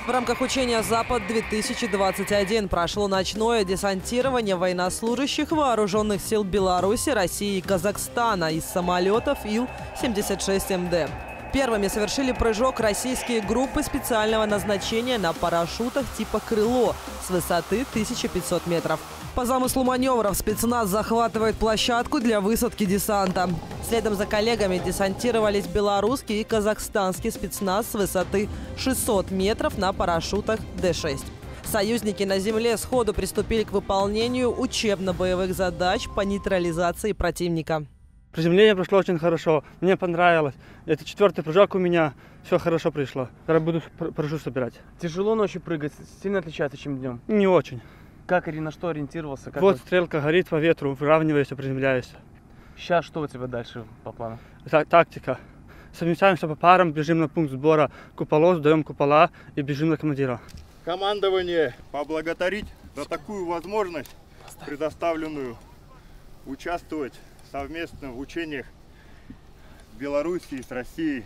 В рамках учения «Запад-2021» прошло ночное десантирование военнослужащих вооруженных сил Беларуси, России и Казахстана из самолетов Ил-76МД. Первыми совершили прыжок российские группы специального назначения на парашютах типа «Крыло» с высоты 1500 метров. По замыслу маневров спецназ захватывает площадку для высадки десанта. Следом за коллегами десантировались белорусский и казахстанский спецназ с высоты 600 метров на парашютах Д-6. Союзники на земле сходу приступили к выполнению учебно-боевых задач по нейтрализации противника. Приземление прошло очень хорошо, мне понравилось. Это 4-й прыжок у меня, все хорошо пришло. Когда буду парашют собирать. Тяжело ночью прыгать, сильно отличается, чем днем? Не очень. Как или на что ориентировался? Вот стрелка горит по ветру, выравниваюсь, приземляюсь. Сейчас что у тебя дальше по плану? Тактика. Совмещаемся по парам, бежим на пункт сбора куполов, сдаем купола и бежим на командира. Командование поблагодарить за такую возможность, предоставленную участвовать совместно в учениях с Белоруссией, с Россией.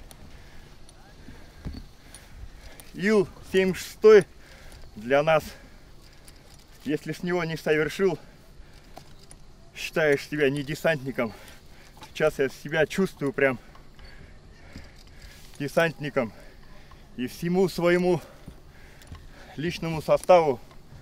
Ил-76 для нас, если с него не совершил, считаешь себя не десантником. Сейчас я себя чувствую прям десантником. И всему своему личному составу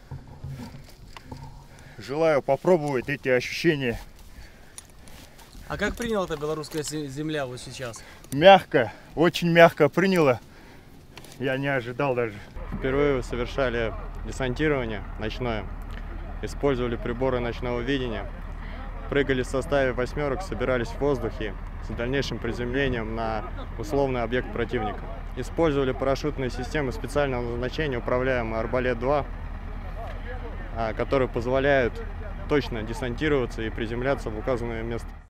желаю попробовать эти ощущения. А как приняла эта белорусская земля вот сейчас? Мягко, очень мягко приняла. Я не ожидал даже. Впервые совершали десантирование ночное. Использовали приборы ночного видения. Прыгали в составе восьмерок, собирались в воздухе с дальнейшим приземлением на условный объект противника. Использовали парашютные системы специального назначения, управляемые «Арбалет-2», которые позволяют точно десантироваться и приземляться в указанное место.